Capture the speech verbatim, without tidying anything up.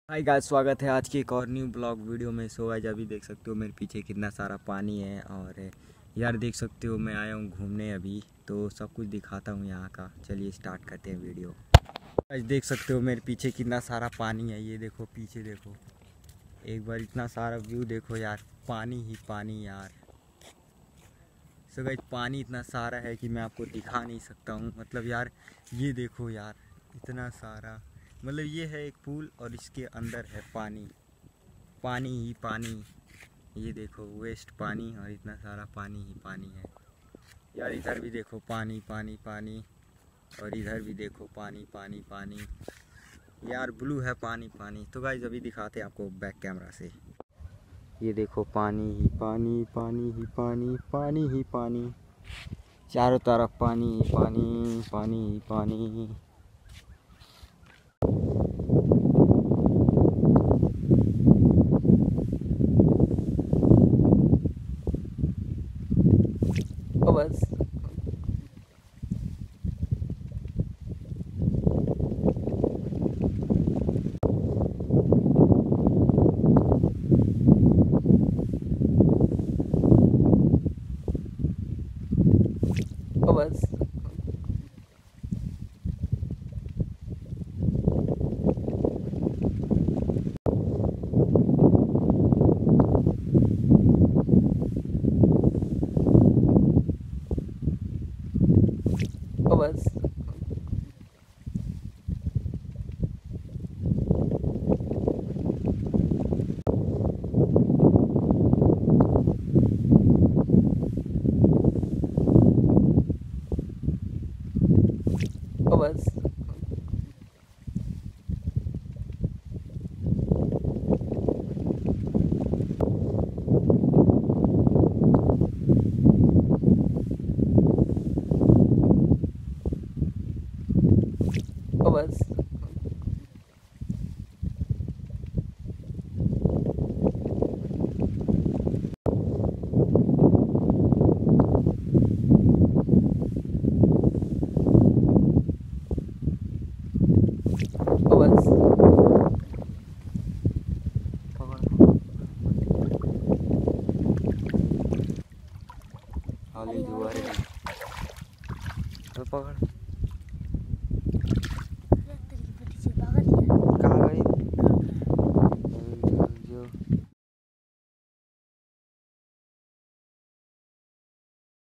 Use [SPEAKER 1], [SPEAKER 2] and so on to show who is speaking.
[SPEAKER 1] Hi guys, स्वागत है आज की एक और न्यू ब्लॉग वीडियो में। सो गाइस, अभी देख सकते हो मेरे पीछे कितना सारा पानी है और यार देख सकते हो मैं आया हूँ घूमने अभी, तो सब कुछ दिखाता हूँ यहाँ का। चलिए स्टार्ट करते हैं वीडियो। गाइस देख सकते हो मेरे पीछे कितना सारा पानी है, ये देखो पीछे देखो, एक बार इतना सारा व्यू देखो यार, पानी ही पानी यार। सो गाइस पानी इतना सारा है कि मैं आपको दिखा नहीं सकता हूँ, मतलब यार ये देखो यार इतना सारा, मतलब ये है एक पूल और इसके अंदर है पानी, पानी ही पानी। ये देखो वेस्ट पानी और इतना सारा पानी ही पानी है यार। इधर भी देखो पानी पानी पानी और इधर भी देखो पानी पानी पानी यार, ब्लू है पानी पानी। तो गाइस अभी दिखाते हैं आपको बैक कैमरा से। ये देखो पानी ही पानी, पानी ही पानी, पानी ही पानी, चारों तरफ पानी ही पानी, पानी ही पानी। बस बस बस बस बस बस खाली जुआ रे, तो पकड़।